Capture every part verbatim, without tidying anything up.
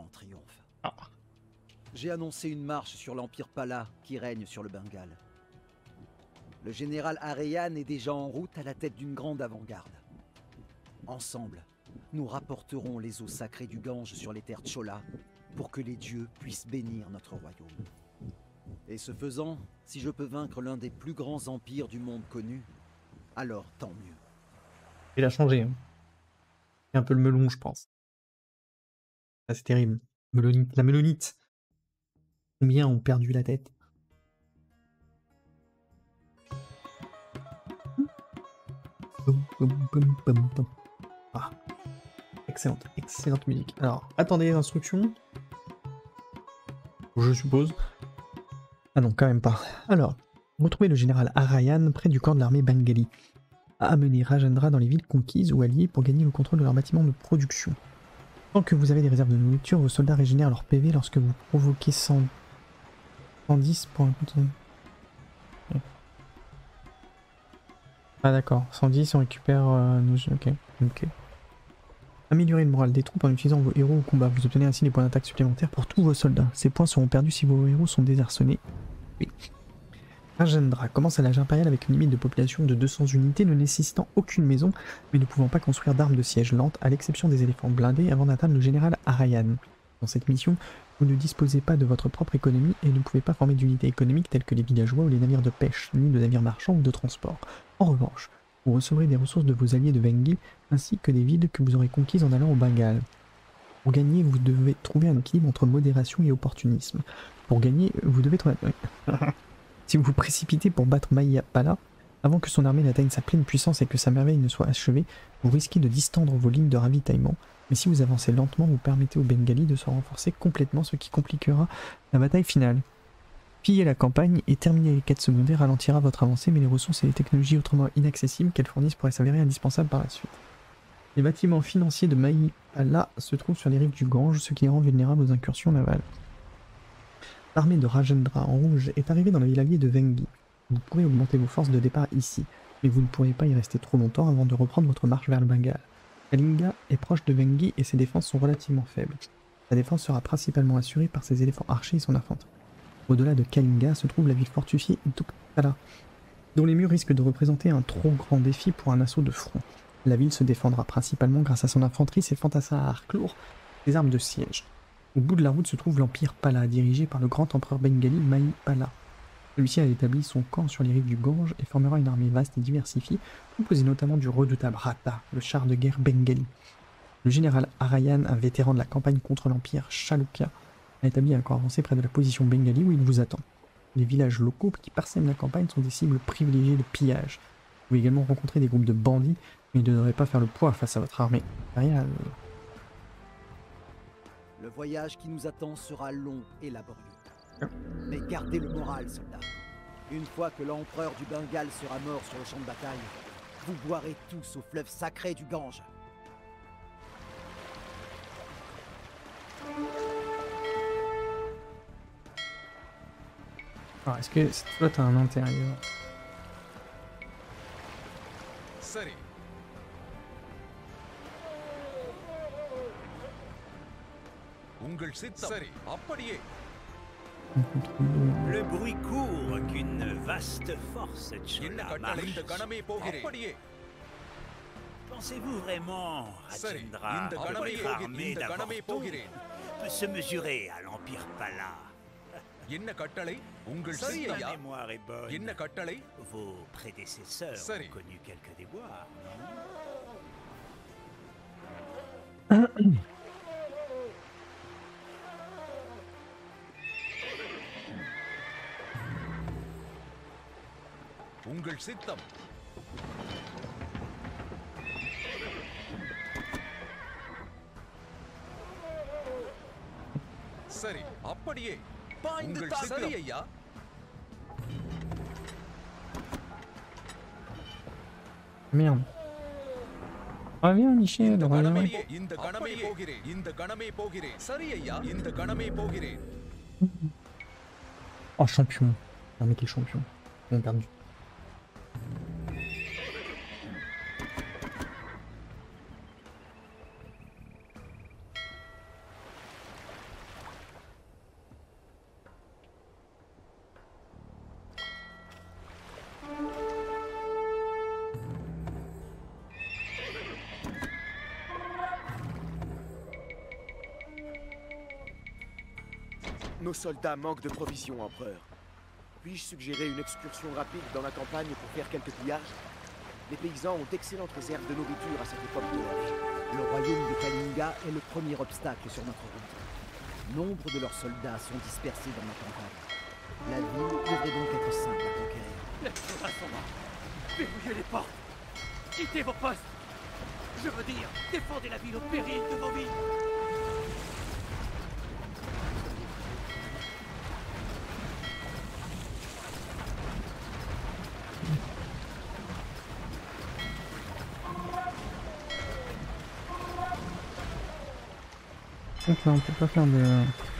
en triomphe. Ah. J'ai annoncé une marche sur l'Empire Pala qui règne sur le Bengale. Le général Arayan est déjà en route à la tête d'une grande avant-garde. Ensemble, nous rapporterons les eaux sacrées du Gange sur les terres Chola pour que les dieux puissent bénir notre royaume. Et ce faisant, si je peux vaincre l'un des plus grands empires du monde connu, alors tant mieux. Il a changé. Hein. C'est un peu le melon, je pense. Ah, c'est terrible. Melonite. La melonite. Combien ont perdu la tête? Boum, boum, boum, boum, boum. Ah. Excellente, excellente musique. Alors, attendez les instructions. Je suppose. Ah non, quand même pas. Alors, retrouvez le général Arayan près du camp de l'armée Bengali. À amener Rajendra dans les villes conquises ou alliées pour gagner le contrôle de leurs bâtiments de production. Tant que vous avez des réserves de nourriture, vos soldats régénèrent leur P V lorsque vous provoquez cent dix pour un coup de... Ah d'accord, cent dix on récupère euh, nos... Ok, ok. Améliorer le moral des troupes en utilisant vos héros au combat. Vous obtenez ainsi des points d'attaque supplémentaires pour tous vos soldats. Ces points seront perdus si vos héros sont désarçonnés. Oui. Rajendra commence à l'âge impérial avec une limite de population de deux cents unités, ne nécessitant aucune maison, mais ne pouvant pas construire d'armes de siège lentes, à l'exception des éléphants blindés, avant d'atteindre le général Arayan. Dans cette mission, vous ne disposez pas de votre propre économie et ne pouvez pas former d'unités économiques telles que les villageois ou les navires de pêche, ni de navires marchands ou de transport. En revanche, vous recevrez des ressources de vos alliés de Vengi, ainsi que des villes que vous aurez conquises en allant au Bengale. Pour gagner, vous devez trouver un équilibre entre modération et opportunisme. Pour gagner, vous devez trouver... Si vous vous précipitez pour battre Mayyapala, avant que son armée n'atteigne sa pleine puissance et que sa merveille ne soit achevée, vous risquez de distendre vos lignes de ravitaillement, mais si vous avancez lentement, vous permettez aux Bengali de se renforcer complètement, ce qui compliquera la bataille finale. Piller la campagne et terminer les quêtes secondaires ralentira votre avancée, mais les ressources et les technologies autrement inaccessibles qu'elles fournissent pourraient s'avérer indispensables par la suite. Les bâtiments financiers de Mayyapala se trouvent sur les rives du Gange, ce qui les rend vulnérables aux incursions navales. L'armée de Rajendra en rouge est arrivée dans la ville alliée de Vengi. Vous pourrez augmenter vos forces de départ ici, mais vous ne pourrez pas y rester trop longtemps avant de reprendre votre marche vers le Bengale. Kalinga est proche de Vengi et ses défenses sont relativement faibles. Sa défense sera principalement assurée par ses éléphants archers et son infanterie. Au-delà de Kalinga se trouve la ville fortifiée d'Uktala, dont les murs risquent de représenter un trop grand défi pour un assaut de front. La ville se défendra principalement grâce à son infanterie, ses fantassins à arc lourd, ses armes de siège. Au bout de la route se trouve l'Empire Pala, dirigé par le grand empereur bengali Mayyapala. Celui-ci a établi son camp sur les rives du Gange et formera une armée vaste et diversifiée, composée notamment du redoutable Rata, le char de guerre bengali. Le général Arayan, un vétéran de la campagne contre l'Empire Chalukya, a établi un camp avancé près de la position bengali où il vous attend. Les villages locaux qui parsèment la campagne sont des cibles privilégiées de pillage. Vous pouvez également rencontrer des groupes de bandits, mais ils ne devraient pas faire le poids face à votre armée impériale. Le voyage qui nous attend sera long et laborieux. Mais gardez le moral, soldats. Une fois que l'empereur du Bengale sera mort sur le champ de bataille, vous boirez tous au fleuve sacré du Gange. Alors, est-ce que cette flotte a un intérieur? Sari. Ungal Siddham. Sari. Appadiye. Le bruit court qu'une vaste force Chola marche. Appadiye. Pensez-vous vraiment, Sari. Rajendra, Inda que Ganame votre armée Inda Ganame d'Avorton Pogireen. peut se mesurer à l'Empire Pala? என்ன கட்டளை உங்கள் Si சரி ma ஐயா mémoire est bonne, என்ன கட்டளை vos prédécesseurs Sari. ont connu quelques déboires, non? உங்கள் சித்தம் சரி அப்படியே உங்கள் சரி ஐயா Merde. Reviens, Michel, இந்த reviens. கணமே இந்த கணமே போகிறேன் இந்த கணமே போகிறேன் சரி ஐயா இந்த கணமே போகிறேன் Oh, champion. Ah, mais quel champion. On a perdu. Nos soldats manquent de provisions, empereur. Puis-je suggérer une excursion rapide dans la campagne pour faire quelques pillages? Les paysans ont d'excellentes réserves de nourriture à cette époque de l'âge. Le royaume de Kalinga est le premier obstacle sur notre route. Nombre de leurs soldats sont dispersés dans la campagne. La ville devrait donc être simple à conquérir. Les soldats sont morts. Verrouillez les portes. Quittez vos postes. Je veux dire, défendez la ville au péril de vos vies. Donc là on peut pas faire de...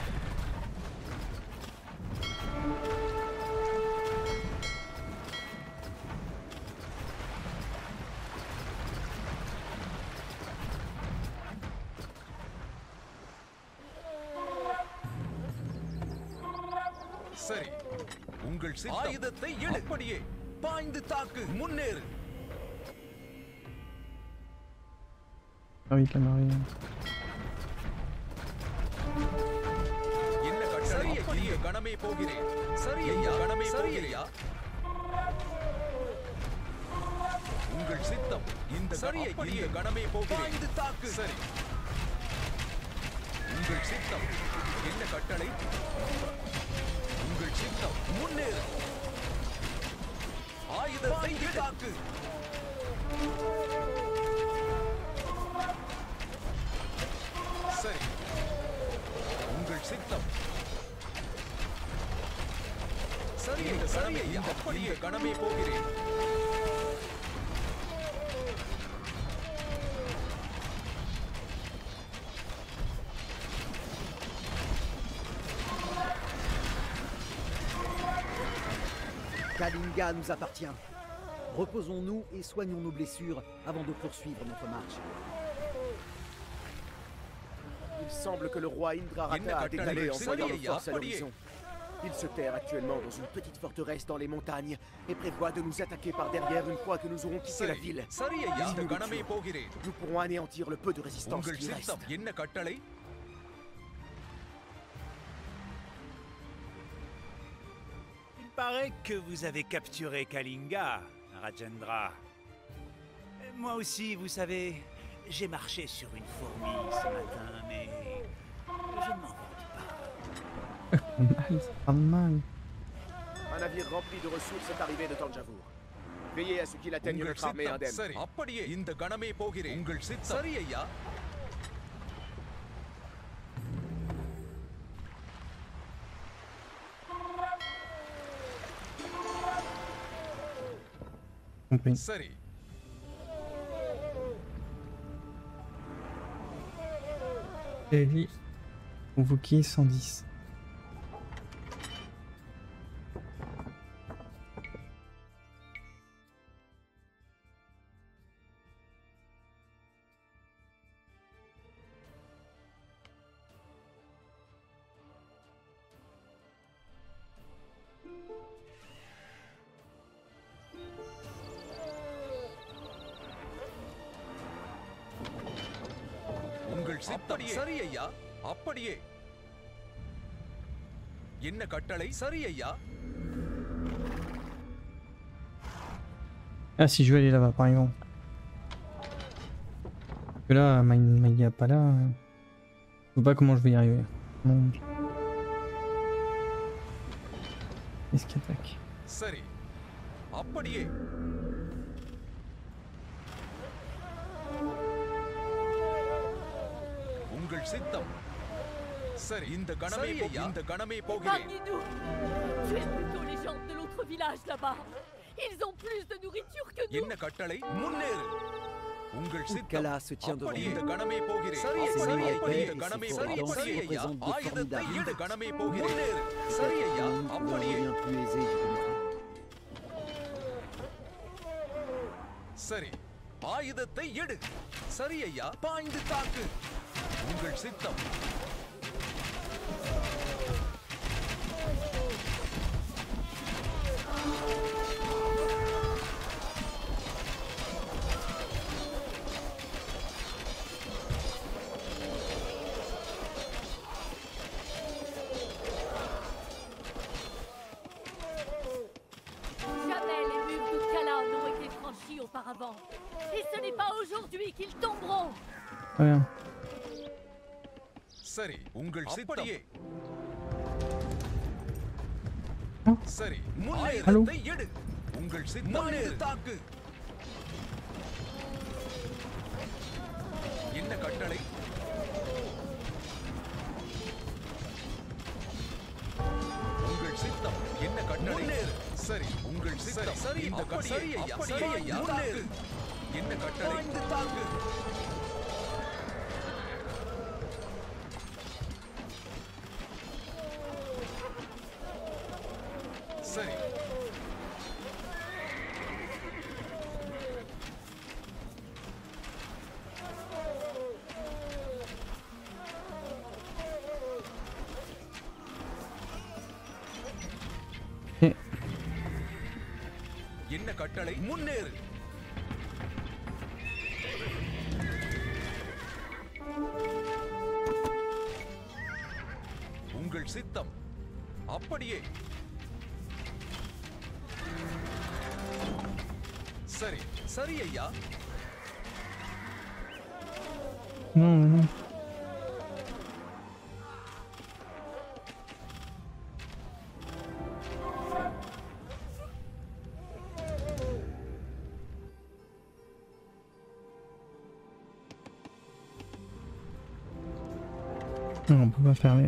சரி உங்கள் ஆயுதத்தை எழுப்படியே பாய்ந்து தாக்கு முன்னேறு Ah oui, Camari. என்ன கட்டளை அப்படியே கணமே போகிறேன் சரி ஐயா கணமே போகிறியா உங்கள் சித்தம் இந்த சரி அப்படியே கணமே போகிறேன் பாய்ந்து தாக்கு சரி உங்கள் சித்தம் என்ன கட்டளை உங்கள் சித்தம் முன்னேறு ஆயுதத்தை தாக்கு சரி உங்கள் சித்தம் சரி இந்த சரி அப்படியே கணமே போகிறேன் Kalinga nous appartient. Reposons-nous et soignons nos blessures avant de poursuivre notre marche. Il semble que le roi Indrarata a décalé en voyant nos forces à l'horizon. Il se terre actuellement dans une petite forteresse dans les montagnes et prévoit de nous attaquer par derrière une fois que nous aurons quitté la ville. Si nous le tuons, nous pourrons anéantir le peu de résistance qui reste. என்ன கட்டளை Il paraît que vous avez capturé Kalinga, Rajendra. Moi aussi, vous savez, j'ai marché sur une fourmi ce matin, mais je ne m'en vante pas. Mal, c'est pas mal. Un navire rempli de ressources est arrivé de Tanjavur. Veillez à ce qu'il atteigne உங்கள் notre armée சித்தம் indemne. சரி அப்படியே இந்த கணமே போகிறேன் உங்கள் சித்தம் சரி ஐயா Compris. சரி Série convoqué cent dix. உங்கள் சித்தம் சரி ஐயா அப்படியே என்ன கட்டளை சரி ஐயா Ah, si je veux aller là-bas, par exemple. Parce que là, Maïga pas là. Je sais pas comment je vais y arriver. Mon Dieu. Qu'est-ce qui attaque? சரி அப்படியே உங்கள் சித்தம் சரி இந்த கணமே இந்த கணமே போகிறேன் Épargnez-nous. Tuez plutôt les gens de l'autre village là-bas. Ils ont plus de nourriture que nous. என்ன கட்டளை முன்னேறு உங்கள் சித்தம் Kala se tient devant அப்படியே இந்த nous. கணமே போகிறேன் Ces சரி murs சரி épais இந்த et கணமே ces சரி forts சரி denses ஐயா représentent de ஆயுதத்தை formidables இடு கணமே போகிறேன் முன்னேறு சரி ஐயா Le அப்படியே revient plus aisé d'y pénétrer. சரி ஆயுதத்தை எடு சரி ஐயா பாய்ந்து தாக்கு உங்கள் சித்தம் auparavant. Et ce n'est pas aujourd'hui qu'ils tomberont. Ouais. சரி உங்கள் சித்தம் சரி முன்னேறத்தை எடு உங்கள் சித்தம் தாக்கு என்ன கட்டளை உங்கள் சித்தம் என்ன கட்டளை சரி உங்கள் சித்தம் சரி இந்த சரி ஐயா சரி ஐயா முன்னேறு என்ன கட்டளை தாக்கு சரி என்ன கட்டளை முன்னேறு உங்கள் சித்தம் அப்படியே சரி சரி ஐயா Non, non. Non, on peut pas fermer.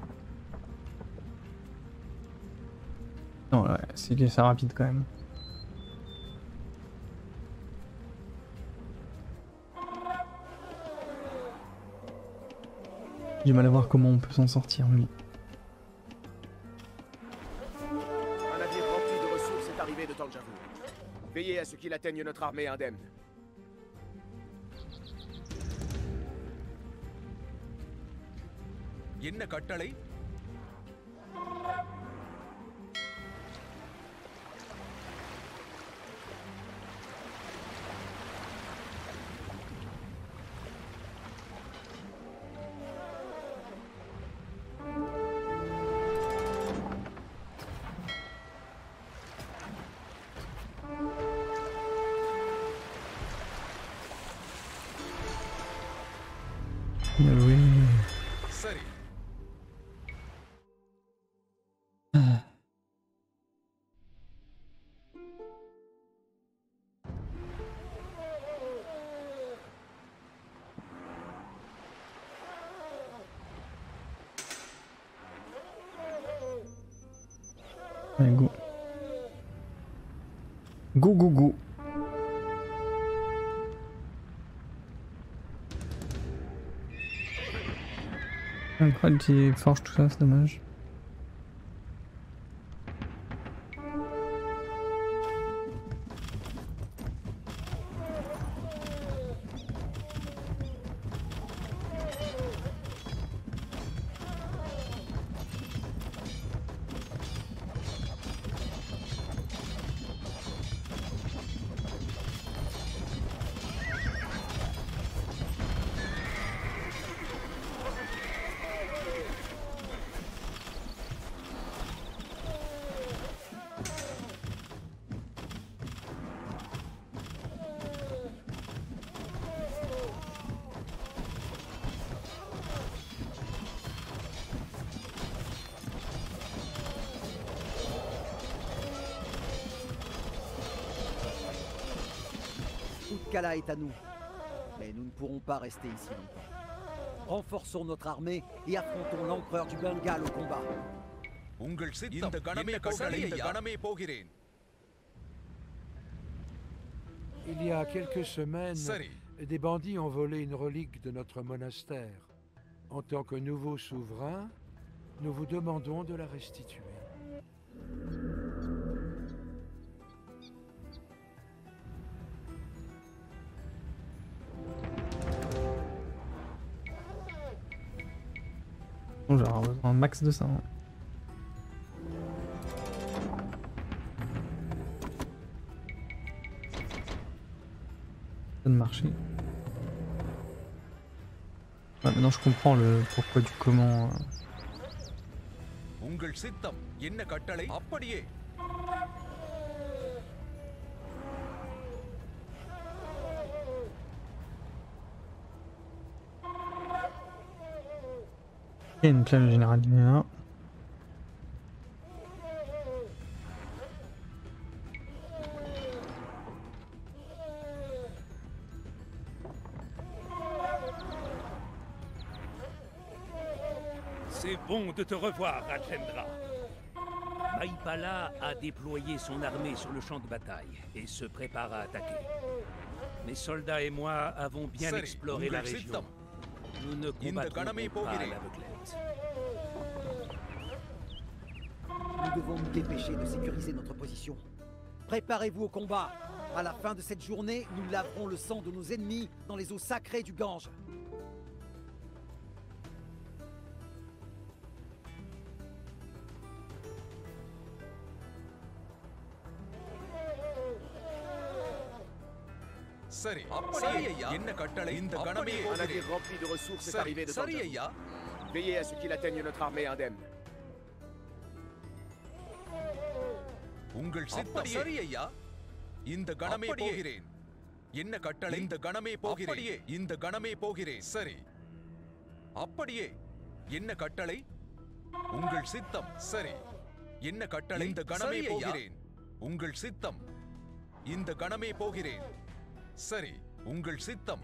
Non, ouais, c'est ça rapide quand même. J'ai du mal à voir comment on peut s'en sortir, lui. Un navire rempli de ressources est arrivé de Tanjavur. Veillez à ce qu'il atteigne notre armée indemne. என்ன கட்டளை Bien joué. சரி Allez, go. Go, go, go. Incroyable, qui forge tout ça, c'est dommage. Kala est à nous. Mais nous ne pourrons pas rester ici longtemps. Renforçons notre armée et affrontons l'empereur du Bengale au combat. உங்கள் சித்தம் இந்த கணமே கட்டளை இந்த கணமே போகிறேன் Il y a quelques semaines, சரி des bandits ont volé une relique de notre monastère. En tant que nouveau souverain, nous vous demandons de la restituer. Bon, j'aurai besoin un max de ça. Hein. Ça de marcher. Ouais, maintenant je comprends le pourquoi du comment. Euh... உங்கள் சித்தம் என்ன கட்டளை அப்படியே Ok, donc là le général il est là. C'est bon de te revoir, Rajendra. Maipala a déployé son armée sur le champ de bataille et se prépare à attaquer. Mes soldats et moi avons bien Sari, exploré la ungal région. siddham. Nous ne combattrons ganame pas à pogireen. l'aveuglette. Nous devons nous dépêcher de sécuriser notre position. Préparez-vous au combat. À la fin de cette journée, nous laverons le sang de nos ennemis dans les eaux sacrées du Gange. சரி அப்படியே ஐயா என்ன கட்டளை இந்த கணமே Un போகிறேன் navire rempli de ressources est சரி arrivé de சரி Tanjore. ஐயா Veillez à ce qu'il atteigne notre armée indemne. உங்கள் சித்தம் சரி ஐயா இந்த கணமே போகிறேன் என்ன கட்டளை இந்த கணமே போகிறேன் இந்த கணமே போகிறேன் சரி அப்படியே என்ன கட்டளை உங்கள் சித்தம் சரி என்ன கட்டளை இந்த கணமே போகிறேன் உங்கள் சித்தம் இந்த கணமே போகிறேன் சரி உங்கள் சித்தம்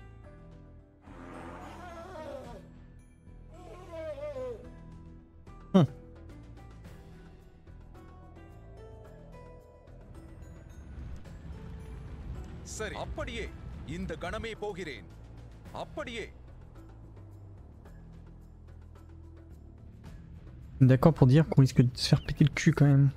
சரி அப்படியே இந்த கணமே போகிறேன் அப்படியே D'accord pour dire qu'on risque de se faire péter le cul quand même.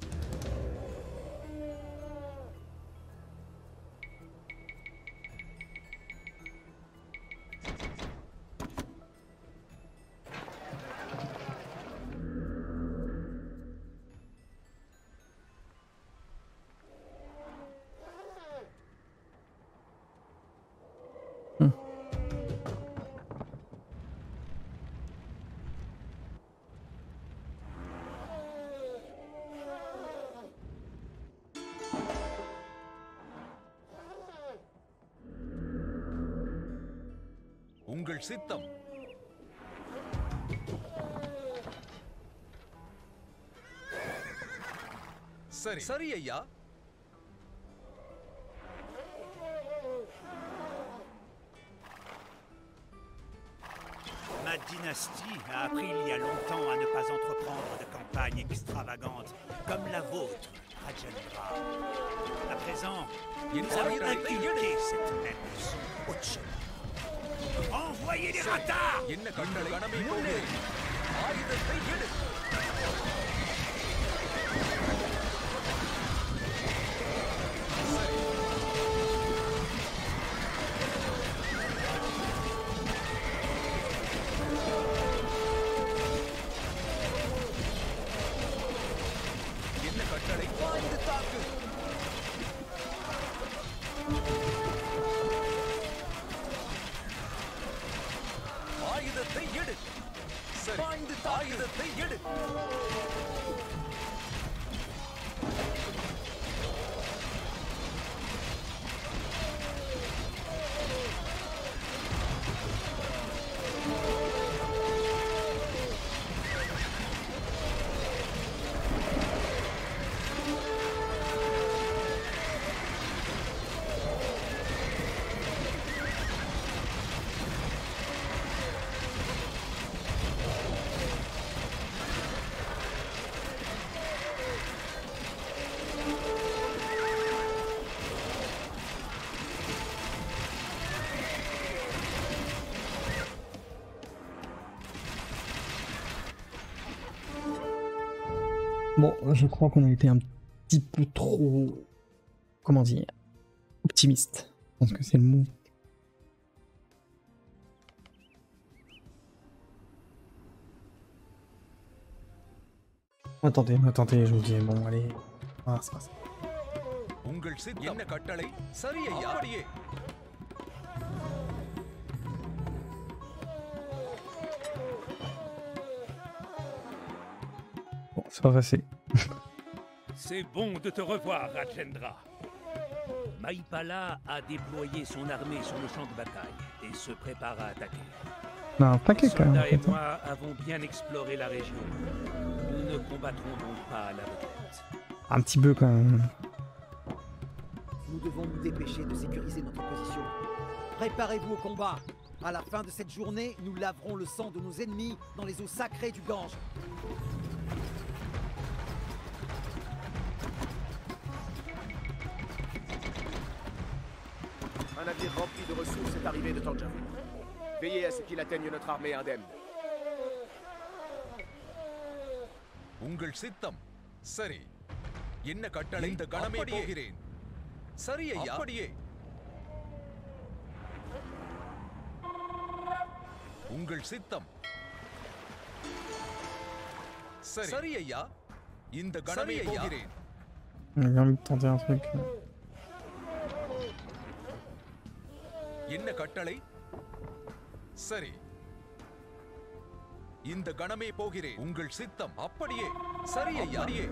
உங்கள் சித்தம் சரி சரி ஐயா Ma dynastie a appris il y a longtemps à ne pas entreprendre de campagnes extravagantes comme la vôtre, Rajendra. À présent, nous allons inculquer cette même leçon au Tchèque. Envoyez les ratards! என்ன கட்டளை கணமே போகிறேன் ஆயுதத்தை எடு சரி என்ன கட்டளை பாய்ந்து தாக்கு ஆயுதத்தை எடு சரி பாய்ந்து ஆயுதத்தை எடு Bon, je crois qu'on a été un petit peu trop... Comment dire? Optimiste. Je pense que c'est le mot. Attendez, attendez, je vous dis, bon, allez. Ah, c'est pas ça. உங்கள் சித்தம் என்ன கட்டளை சரி ஐயா அப்படியே Bon, c'est pas passé. C'est bon de te revoir, Rajendra. Maipala a déployé son armée sur le champ de bataille et se prépare à attaquer. On a un paquet quand même. En Soldat et fait. moi avons bien exploré la région. Nous ne combattrons donc pas à l'aveuglette. Un petit peu quand même. Nous devons nous dépêcher de sécuriser notre position. Préparez-vous au combat. À la fin de cette journée, nous laverons le sang de nos ennemis dans les eaux sacrées du Gange. Un navire rempli de ressources est arrivé de Tanjavur. Veillez à ce qu'il atteigne notre armée indemne. உங்கள் சித்தம் சரி என்ன கட்டளை இந்த கணமே போகிறேன் சரி ஐயா அப்படியே உங்கள் சித்தம் சரி சரி ஐயா இந்த கணமே போகிறேன் J'ai envie de tenter un truc. என்ன கட்டளை சரி இந்த கணமே போகிறேன் உங்கள் சித்தம் அப்படியே சரி ஐயா அப்படியே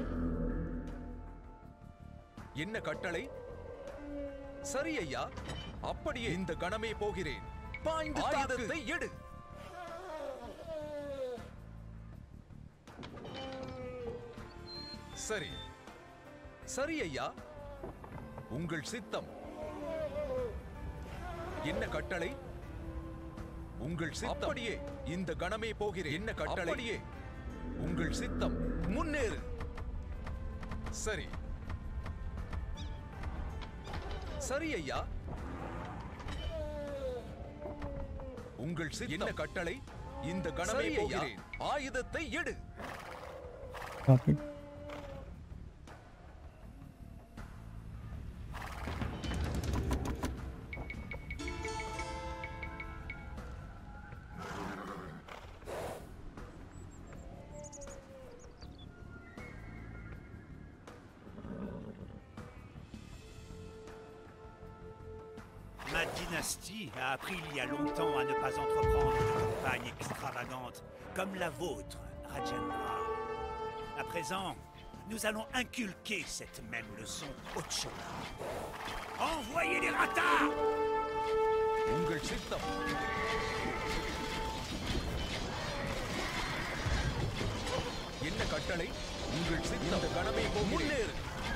என்ன கட்டளை சரி ஐயா அப்படியே இந்த கணமே போகிறேன் பாய்ந்து ஆயுதத்தை எடு சரி சரி ஐயா உங்கள் சித்தம் என்ன கட்டளை உங்கள் சித்தம் அப்படியே இந்த கணமே போகிறேன் என்ன கட்டளை அப்படியே உங்கள் சித்தம் முன்னேறு சரி சரி ஐயா உங்கள் சித்தம் என்ன கட்டளை இந்த கணமே போகிறேன் ஆயுதத்தை எடு Okay. Ma dynastie a appris il y a longtemps à ne pas entreprendre de campagnes extravagantes comme la vôtre, Rajendra. À présent, nous allons inculquer cette même leçon au Chola. Envoyez les ratas! உங்கள் சித்தம் என்ன கட்டளை உங்கள் சித்தம் கணமே முன்னேறு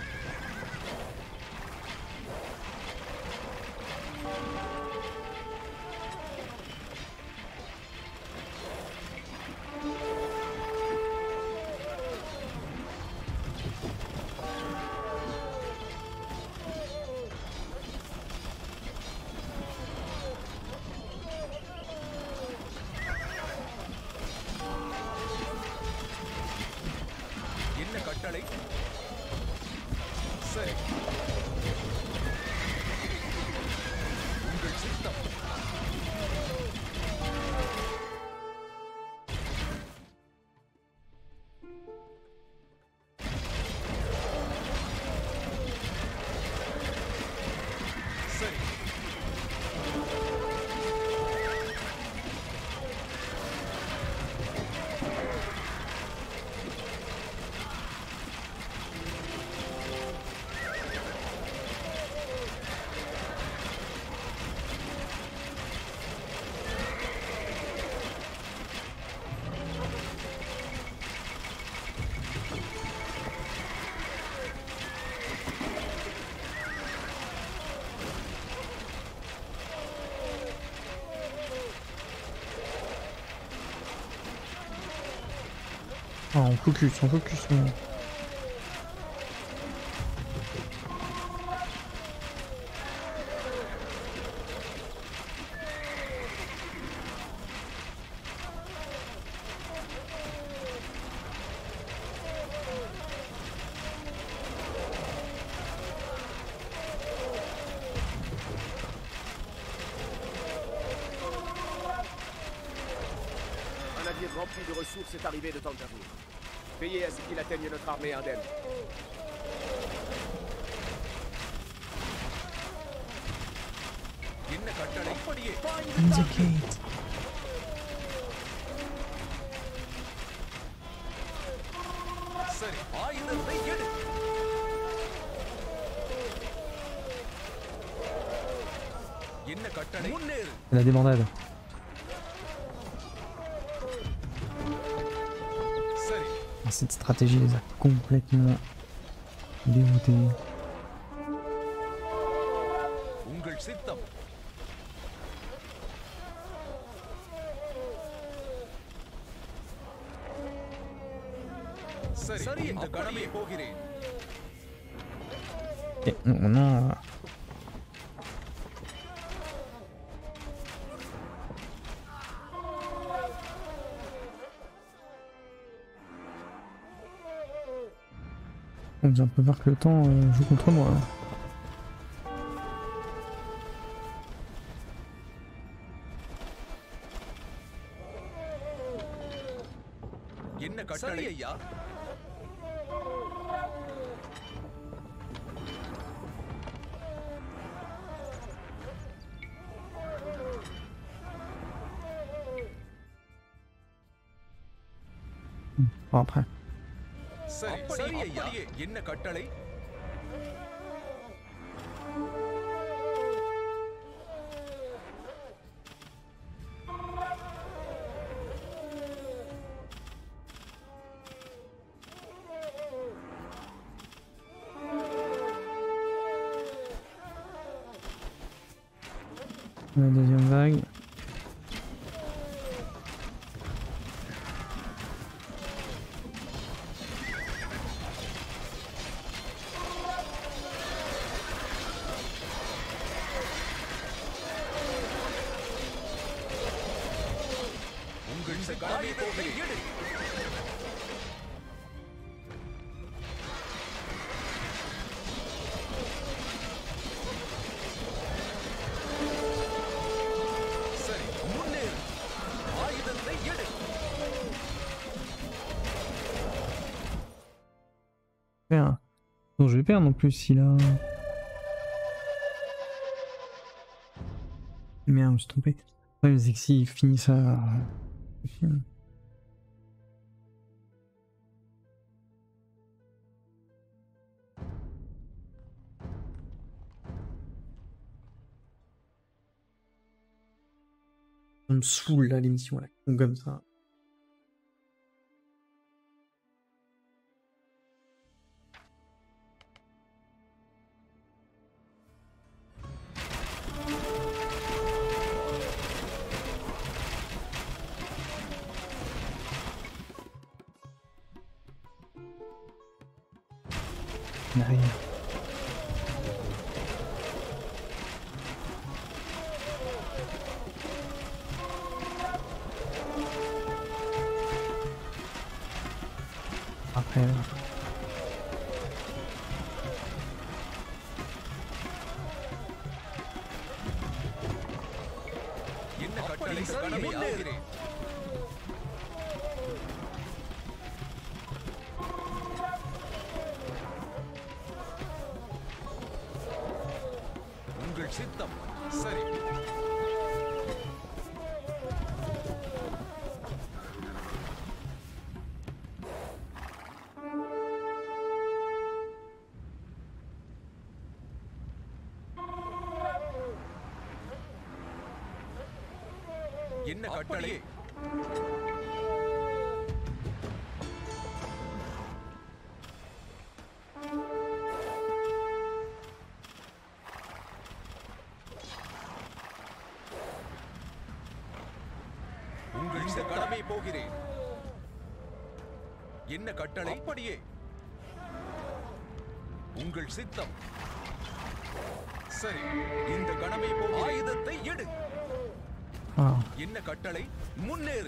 என்ன கட்டளை சரி உங்கள் சித்தம் சரி Ah, on focus, on focus. On... Un navire rempli de ressources est arrivé de Tanjavur. Veillez à ce qu'il atteigne notre armée indemne. என்ன கட்டளை அப்படியே Indicate. சரி ஆயுதத்தை எடு என்ன கட்டளை முன்னேறு La débandade. Cette stratégie les a complètement déroutés. உங்கள் சித்தம் சரி இந்த கணமே போகிறேன். Et on a on vient un peu voir que le temps euh, joue contre moi. Hein. என்ன கட்டளை ஐயா? Bon après. சரி சரி ஐயா. என்ன கட்டளை? La deuxième vague. Non, je vais perdre en plus s'il a. Merde, je me suis trompé. Le problème c'est que s'il finit ça. Ça me saoule là l'émission là, comme ça. Derrière. Après. என்ன கட்டளை கடமை ஆகிறேன். உங்கள் சித்தம் சரி. என்ன கட்டளை? உங்கள் இந்த கடமை போகிறேன். என்ன கட்டளை? அப்படியே. உங்கள் சித்தம் சரி. இந்த கடமை போகிறேன். ஆயுதத்தை எடு. என்ன கட்டளை? முன்னேறு.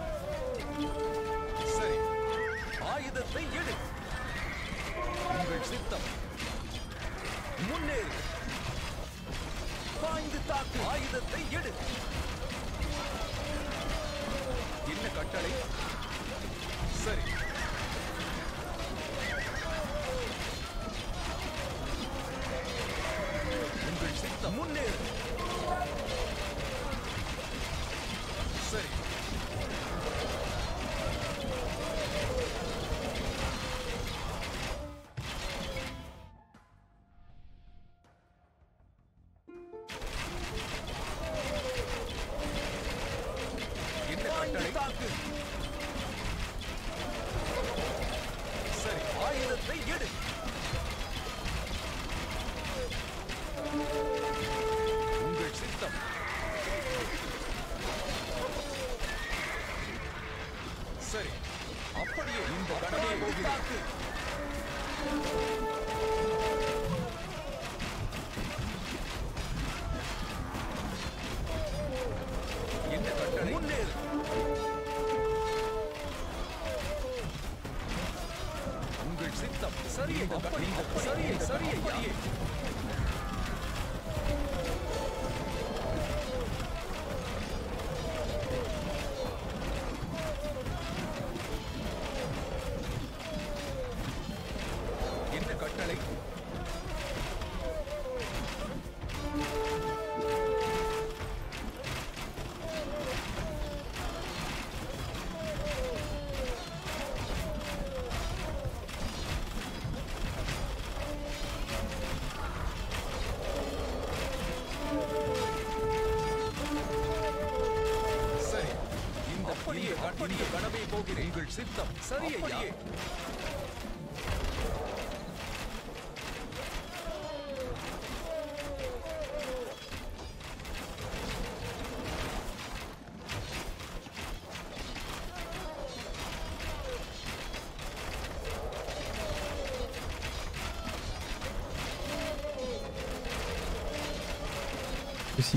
சரி. ஆயுதத்தை எடு. உங்கள் சித்தம் முன்னேறு. பாய்ந்து தாக்கு. ஆயுதத்தை எடு. என்ன கட்டளை? சரி. உங்கள் சித்தம் முன்னேறு. சரி. என்ன கட்டளை? தாக்கு. போகிறேன் என்ன கட்டளை முன்னேறு உங்கள் சித்தம் சரியை அப்படி சரியை சரியை அப்படியே என்ன கட்டளை சரி இந்த அப்படியே அப்படியே கனவே போகிறேன் உங்கள் சித்தம் சரியே Aussi.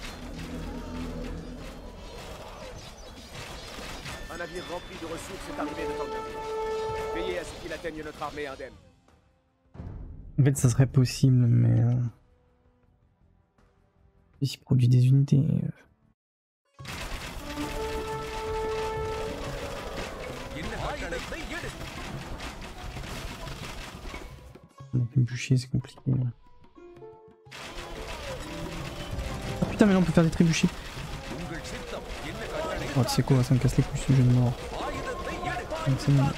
Un navire rempli de ressources est arrivé de Tangerville. Veillez à ce qu'il atteigne notre armée indemne. En fait, ça serait possible, mais... Euh... S'il produit des unités... Euh... Donc, le bûcher, c'est compliqué. Là. Oh putain, mais là, on peut faire des trébuchets. Oh, tu sais quoi, ça me casse les couilles, ce jeu de mort. Donc, c'est bon.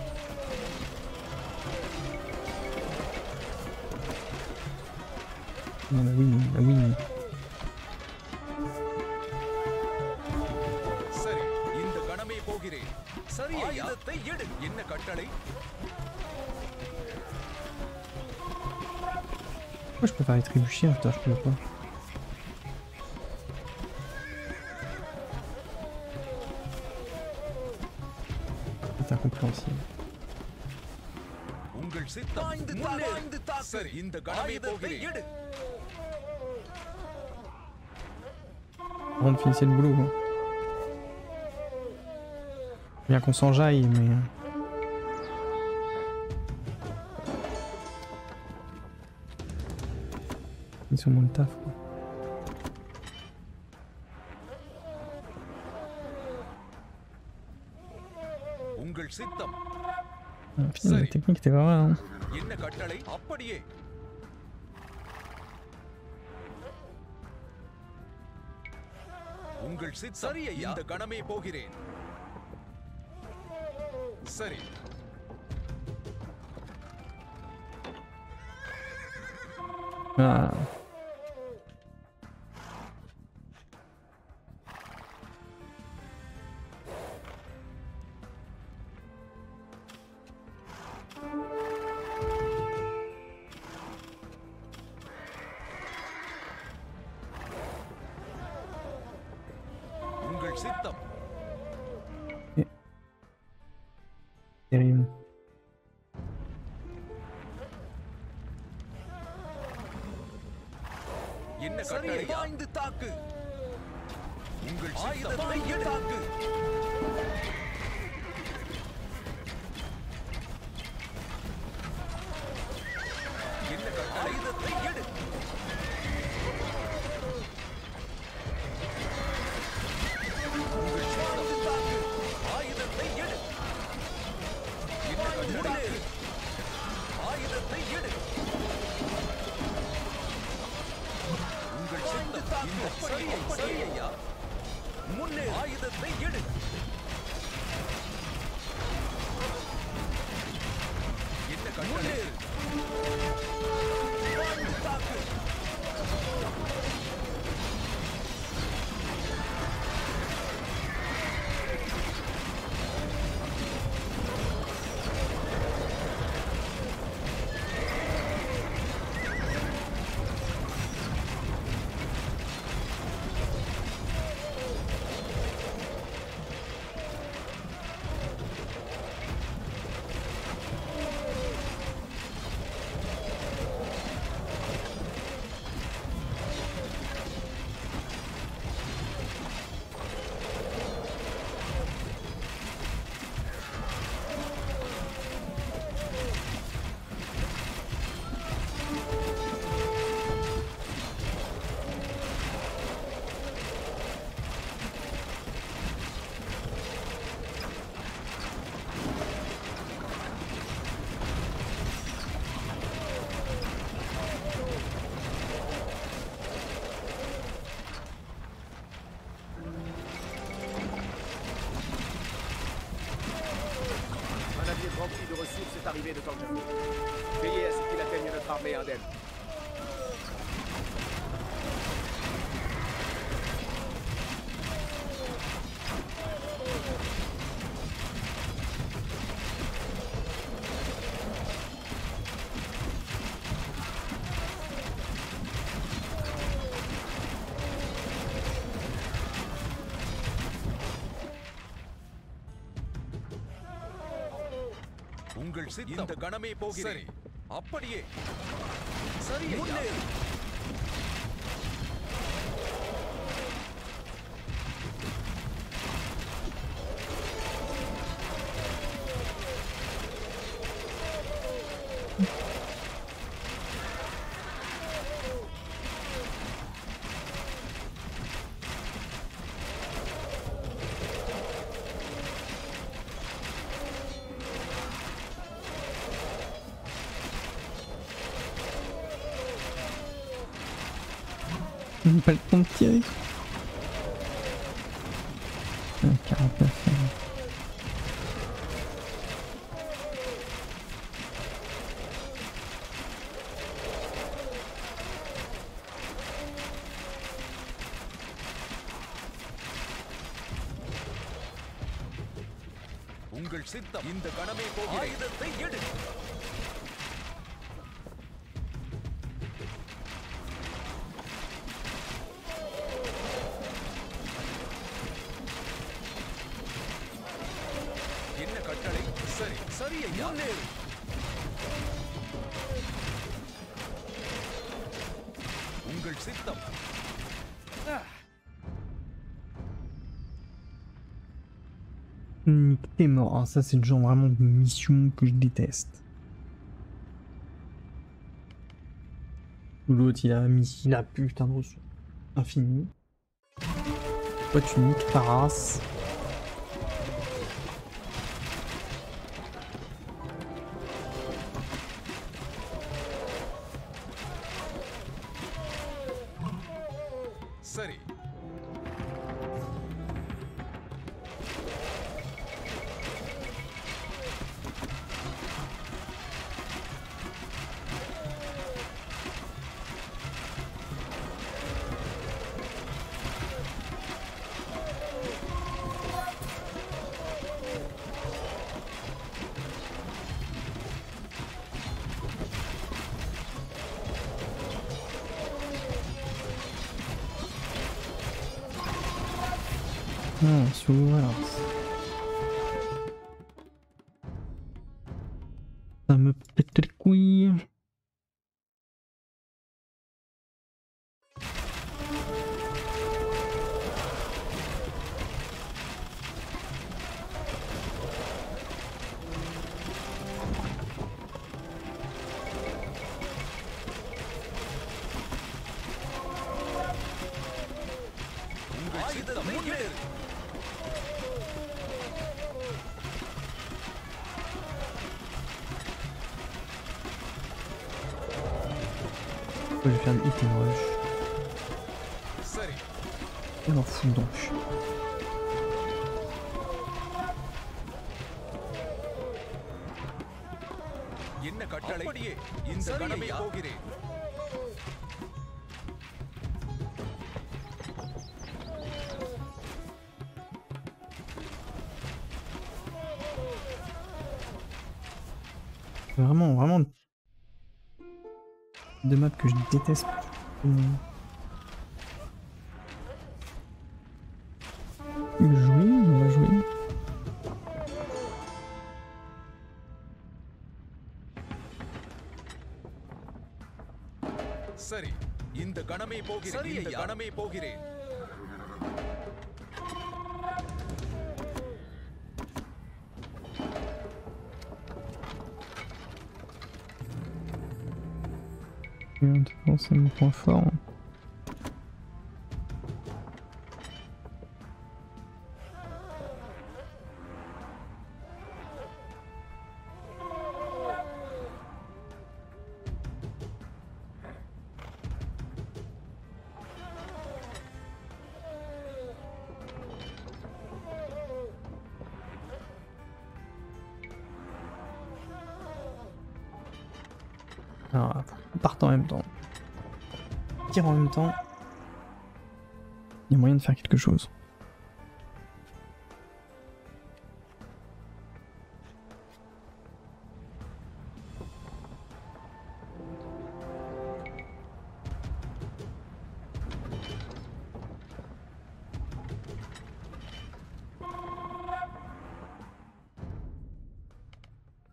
Non, bah oui, bah oui. Pourquoi je peux faire les trébuchets? Putain, je peux pas. C'est incompréhensible. Avant de finir le boulot, quoi. Bien qu'on s'enjaille, mais... Ils sont moins le taf, quoi. Ah, putain, la technique était pas mal, hein. உங்கள் சித்தம் இந்த கணமே போகிறேன் சரி Ah. உங்கள் சித்தம் Terrible. என்ன கட்டளை வாய்ந்து தாக்கு உங்கள் ஆயுதத்தை எடுத்தாக்கு என்ன கட்டளை ஆயுதத்தை எடு உங்கள் சுவாரத்தை தாக்கு ஆயுதத்தை எடு என்ன கட்டளை ஆயுதத்தை எடு உங்கள் சித்தம் இந்த சரியை சரியையா முன்னே ஆயுதத்தை எடு என்ன கட்டளை வாழ்ந்து தாக்கு உங்கள் சித்தம் இந்த கணமே போகிறேன். சரி, அப்படியே. சரி ஐயா. J'ai pas le temps de tirer. Ah, quarante-neuf. உங்கள் சித்தம் இந்த கணமே போகிறேன். ஆயுதத்தை எடு. என்ன கட்டளை? சரி சரி ஐயா. உங்கள் சித்தம். Nick, t'es mort. Ah, ça, c'est le genre vraiment de mission que je déteste. L'autre, il a mis. Il a putain de ressources infinies. Toi, tu niques ta race. சரி. Non, voilà. Ça me pète les couilles. Je vais faire le hit and rush. Et m'en fous donc. என்ன கட்டளை? இந்த கணமே போகிறேன். Vraiment, vraiment de maps que je déteste. Hum. Jouer, on va jouer. சரி, இந்த கணமே போகிறேன். இந்த கணமே போகிறேன். C'est mon point fort. Alors, part en même temps. Tire en même temps. Il y a moyen de faire quelque chose.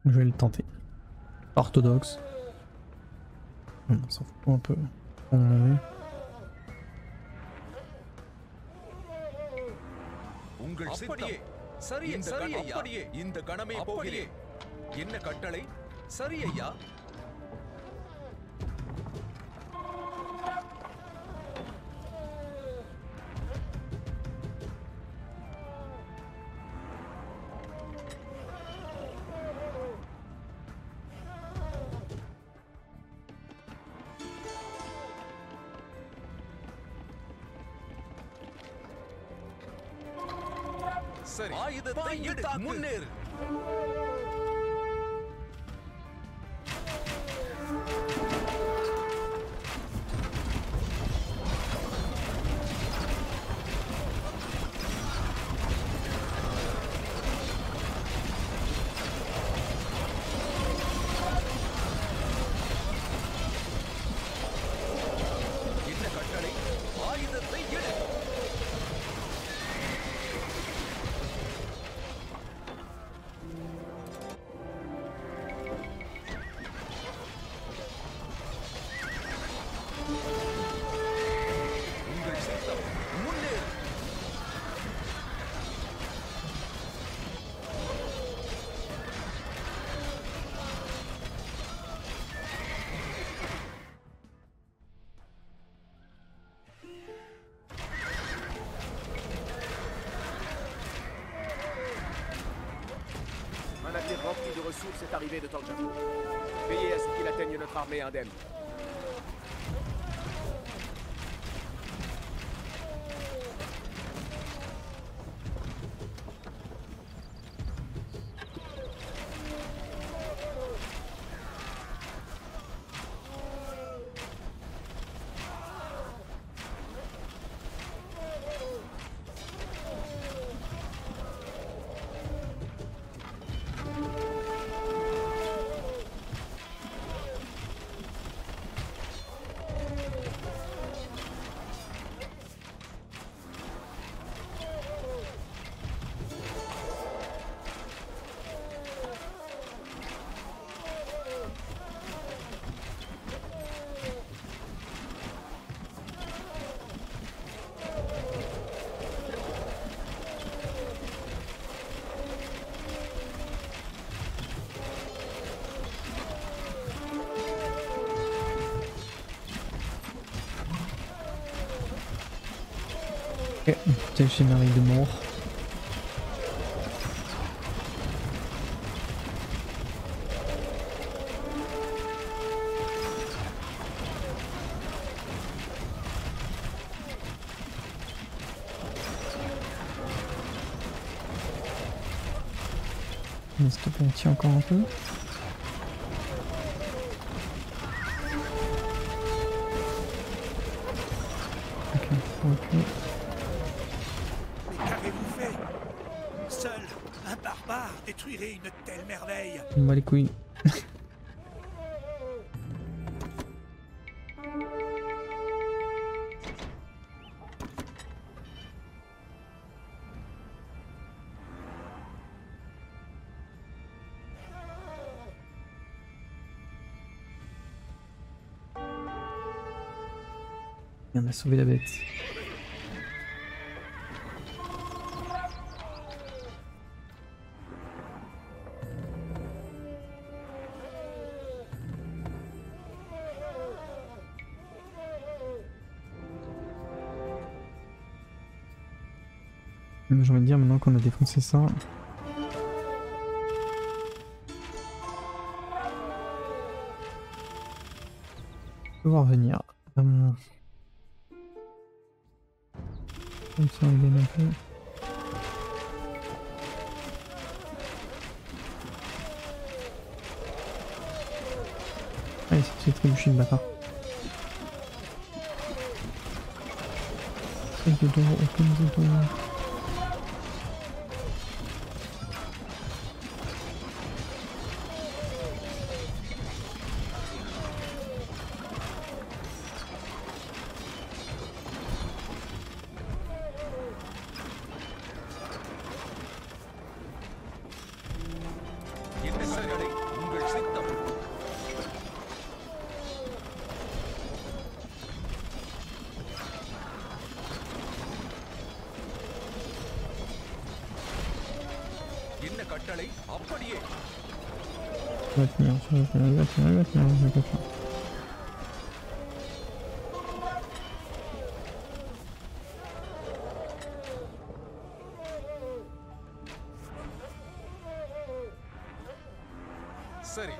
Je vais le tenter. Orthodoxe. On s'en fout un peu. On... உங்கள் அப்படியே சரி சரி ஐயா அப்படியே இந்த கணமே போகிறே என்ன கட்டளை சரி ஐயா சரி ஆயுதத்தை எடு முன்னேறு என்ன கட்டளை ஆயுதத்தை எடு Un navire rempli de ressources est arrivé de Tanjafo. Veillez à ce qu'il atteigne notre armée indemne. Ok, peut-être générique de mort. Mais s'il te plaît, tiens encore un peu. Ok, ok. Qu'avez-vous fait? Seul un barbare détruirait une telle merveille. Il me bat les couilles. Et on a sauvé la bête. J'ai envie de dire maintenant qu'on a défoncé ça. On va revenir. Hum. Comme ça on gagne un peu. Allez, c'est trébuché le bâtard. Aucun de dos, aucun de dos. என்ன சரிகளை என்ன கட்டளை அப்படியே Il va tenir, il va tenir, il va tenir, il va tenir, il va tenir. சரி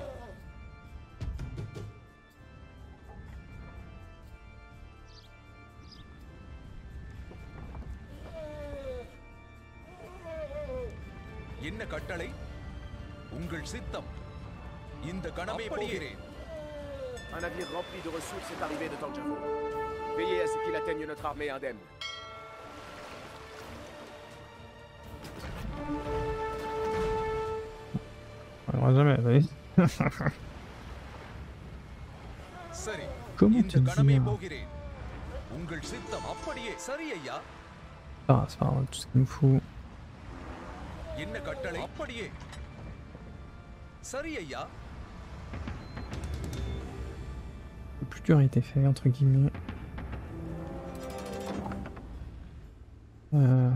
என்ன கட்டளை உங்கள் சித்தம் இந்த கணமே போகிறேன் Un navire rempli de ressources est arrivé de Tanjavo. Veillez à ce qu'il atteigne notre armée indemne. On va jamais, vas-y. சரி Comment இந்த te கணமே dire? போகிறேன் உங்கள் சித்தம் அப்படியே சரி ஐயா Ah, c'est pas grave, tout ce qu'il nous faut. என்ன கட்டளை அப்படியே சரி ஐயா Le plus dur a été fait, entre guillemets. Euh...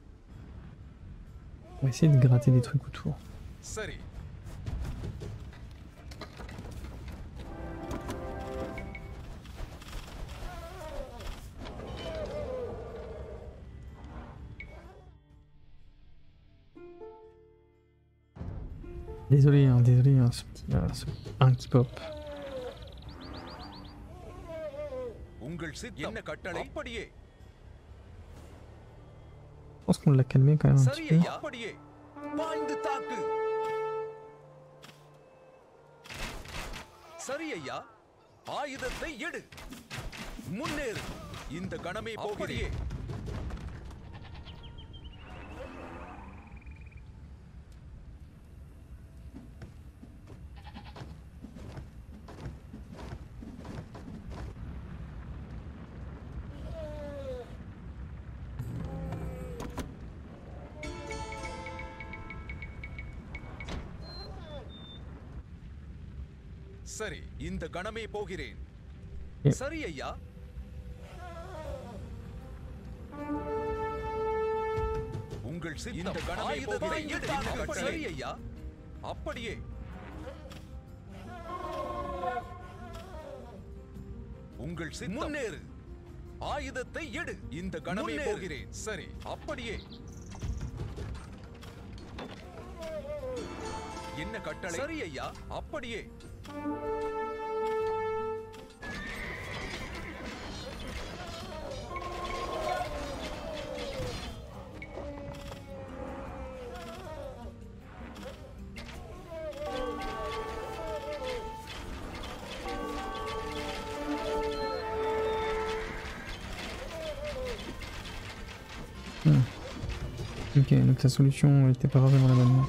On va essayer de gratter des trucs autour. சரி Désolé, hein, désolé, hein, ce petit, euh, ce un qui pop. உங்கள் சித்தம் என்ன கட்டளை அப்படியே Je pense qu'on l'a calmé quand même un சரி petit peu. ஐயா அப்படியே பாய்ந்து தாக்கு சரி ஐயா ஆயுதத்தை எடு முன்னேறு இந்த கணமே போகிறேன் சரி இந்த கணமே போகிறேன் Yeah. சரி ஐயா உங்கள் சித்தம் இந்த கணமே போகிறேன் இந்த கட்டளை சரி ஐயா அப்படியே உங்கள் சித்தம் முன்னேறு ஆயுதத்தை எடு இந்த கணமே போகிறேன் சரி அப்படியே என்ன கட்டளை சரி ஐயா அப்படியே Hmm. Ok, donc sa solution était pas vraiment la bonne.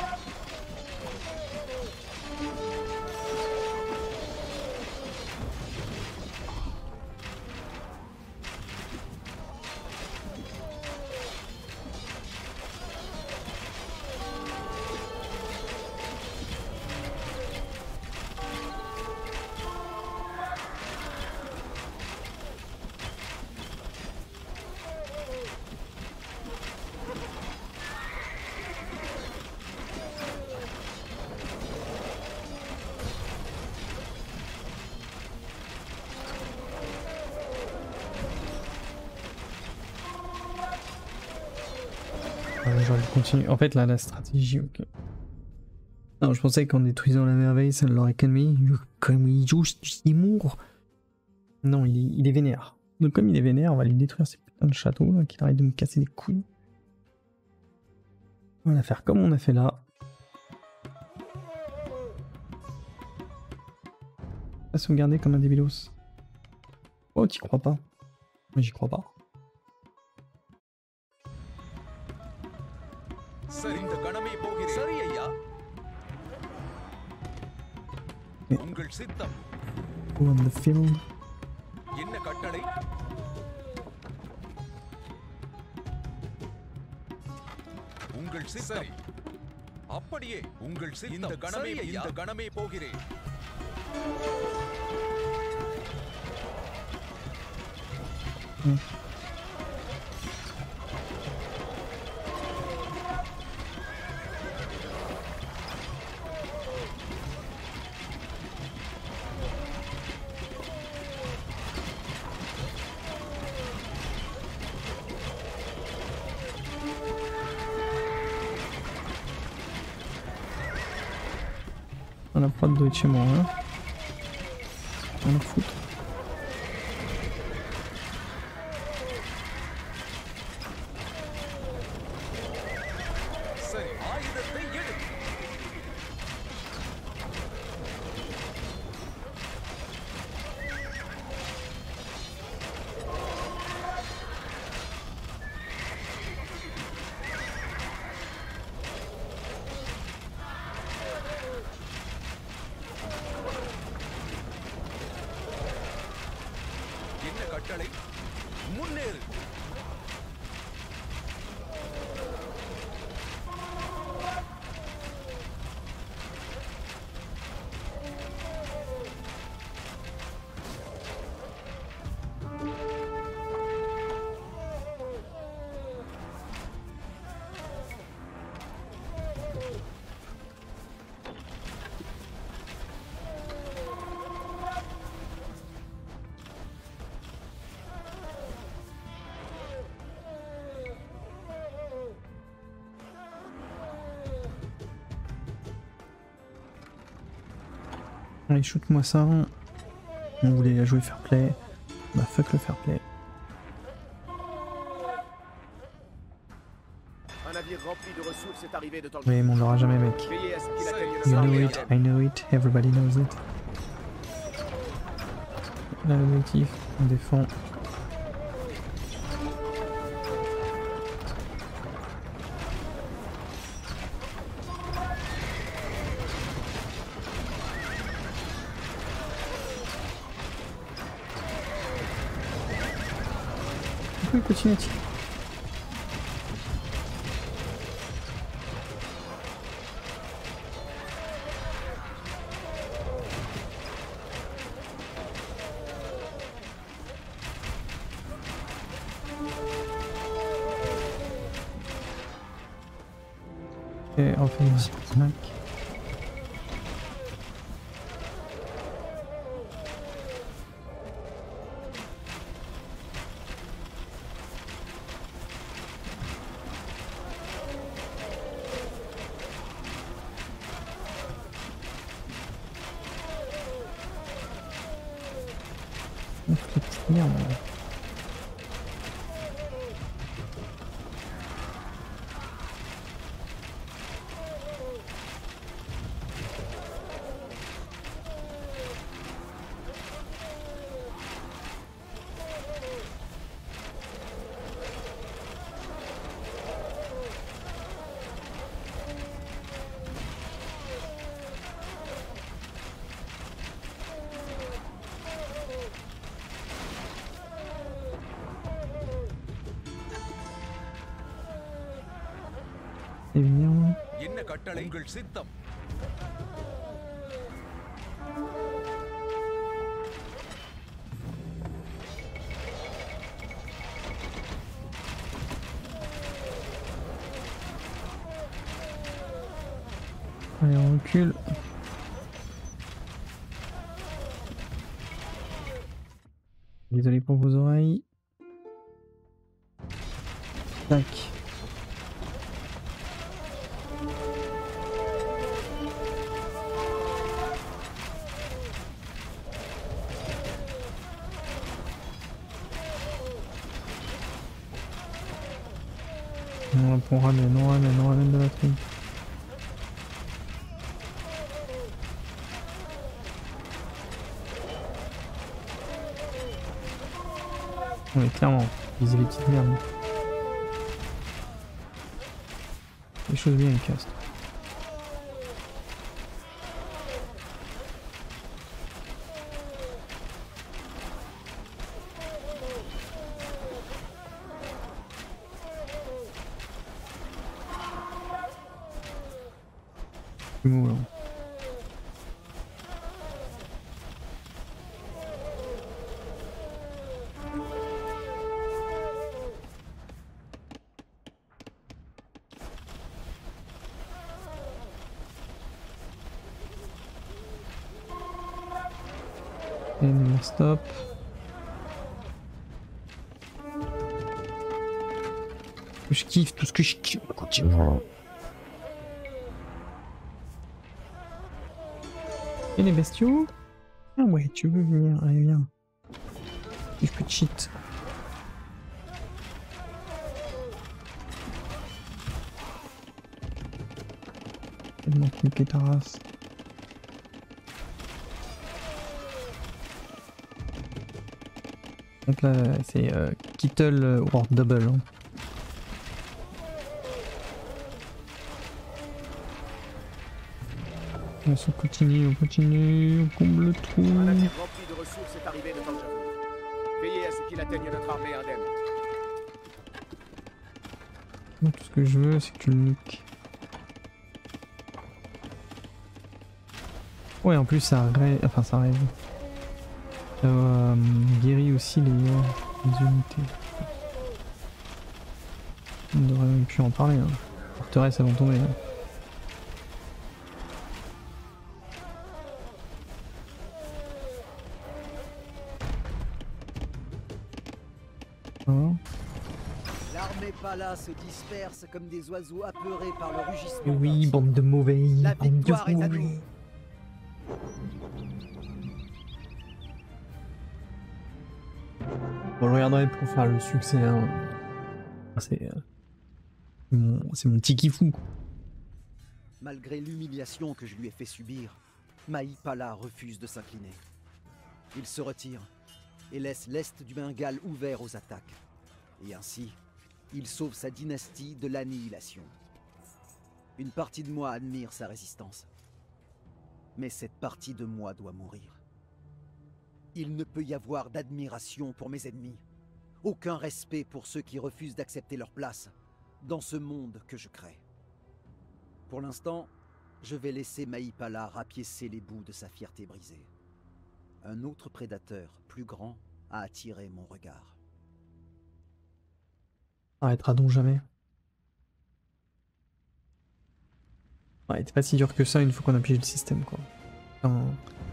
Ouais, j'aurais continué. En fait, là, la stratégie, ok. Non, je pensais qu'en détruisant la merveille, ça l'aurait calmé. Comme il juste Seymour. Non, il est, il est vénère. Donc, comme il est vénère, on va lui détruire ces putains de châteaux, là, qu'il arrête de me casser les couilles. On va faire comme on a fait là. Pas sauvegarder comme un débilos. Oh, t'y crois pas? Moi, j'y crois pas. சரி இந்த கணமே போகிறேன் சரி ஐயா உங்கள் சித்தம் Go on the field. என்ன கட்டளை உங்கள் சித்தம் அப்படியே உங்கள் சித்தம் இந்த கணமே இந்த கணமே போகிறேன் Hmm. La prod doit être chez moi. Hein. On en fout. சரி ஆயுதத்தை எடு. என்ன கட்டளை? முன்னேறு. Allez, shoot-moi ça. On voulait la jouer fair play. Bah fuck le fair play. Un navire rempli de ressources est arrivé de temps. Oui, mais on l'aura jamais, mec. Veillez à ce qu'il atteigne You le know sommet. it, I know it, everybody knows it. Là, l'objectif, on défend. Oui, continue. Et on fait une snack. Toutes les petites merdes. C'est bien. என்ன கட்டளை? உங்கள் சித்தம். Allez, on recule. Désolé pour vos oreilles. Tac. On pour ramène, on ramène, on ramène de la tripe. Oui, clairement, viser les petites merdes. Les choses bien, ils cassent. Mou, là. Et numéro stop. Je kiffe tout ce que je kiffe. Continue. Et les bestiaux? Ah ouais, tu veux venir, allez viens. Si je peux te cheat. Tellement niquer ta race. Donc là, c'est euh, Kittle World Double. Hein. On continue, on continue, on comble le trou. Un navire rempli de ressources est arrivé de Tanjavur. Veillez à ce qu'il atteigne notre armée indemne. Moi, tout ce que je veux, c'est que tu le niques. Ouais, en plus, ça rêve. Enfin, ça rêve. Ça euh, guérit aussi les, euh, les unités. On devrait même plus en parler. Hein. Forteresse, elles vont tomber. Hein. L'armée Pala se disperse comme des oiseaux apeurés par le rugissement. Oui, bande de mauvais. La Bande victoire de est à mauvais. nous. Bon, je regarderai pour faire le succès. Hein. C'est euh, mon, c'est mon tiki fou. Malgré l'humiliation que je lui ai fait subir, Mahipala refuse de s'incliner. Il se retire et laisse l'est du Bengale ouvert aux attaques. Et ainsi, il sauve sa dynastie de l'annihilation. Une partie de moi admire sa résistance. Mais cette partie de moi doit mourir. Il ne peut y avoir d'admiration pour mes ennemis. Aucun respect pour ceux qui refusent d'accepter leur place dans ce monde que je crée. Pour l'instant, je vais laisser Mahipala rapiécer les bouts de sa fierté brisée. Un autre prédateur, plus grand, a attiré mon regard. Arrêtera donc jamais. Ouais, c'est pas si dur que ça une fois qu'on a piégé le système, quoi. Enfin,